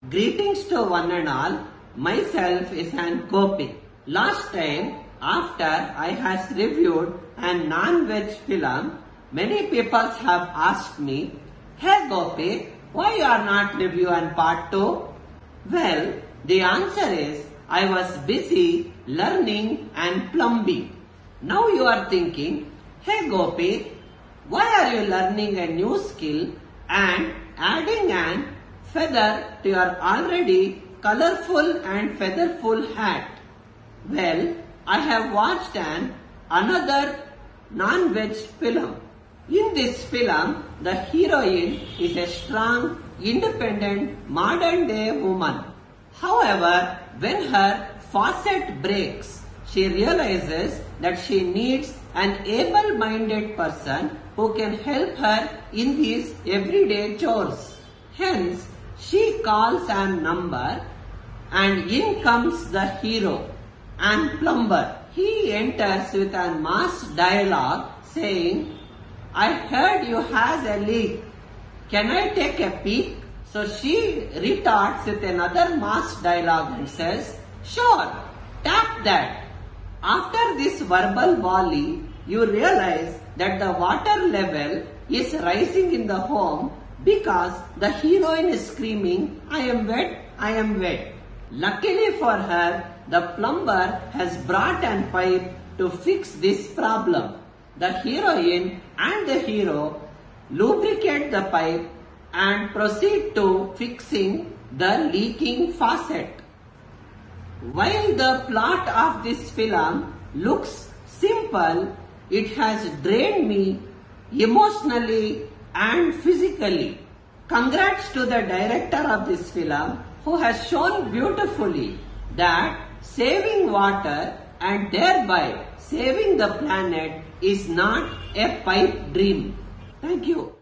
Greetings to one and all. Myself is an Gopi. Last time, after I has reviewed a non-veg film, many people have asked me, "Hey Gopi, why you are not reviewing part 2? Well, the answer is I was busy learning and plumbing. Now you are thinking, "Hey Gopi, why are you learning a new skill and adding an feather to your already colorful and featherful hat?" Well, I have watched another non-veg film. In this film, the heroine is a strong, independent, modern-day woman. However, when her faucet breaks, she realizes that she needs an able-minded person who can help her in these everyday chores. Hence, she calls a number and in comes the hero and plumber. He enters with a mass dialogue saying, "I heard you has a leak. Can I take a peek?" So she retorts with another mass dialogue and says, "Sure, tap that." After this verbal volley, you realize that the water level is rising in the home because the heroine is screaming, "I am wet, I am wet." Luckily for her, the plumber has brought a pipe to fix this problem. The heroine and the hero lubricate the pipe and proceed to fixing the leaking faucet. While the plot of this film looks simple, it has drained me emotionally and physically. Congrats to the director of this film who has shown beautifully that saving water and thereby saving the planet is not a pipe dream. Thank you.